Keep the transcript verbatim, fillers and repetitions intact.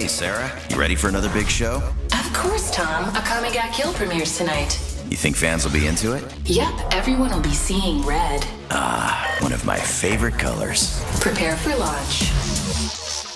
Sarah, you ready for another big show? Of course, Tom. Akame Ga Kill premieres tonight. You think fans will be into it? Yep, everyone will be seeing red. Ah, one of my favorite colors. Prepare for launch.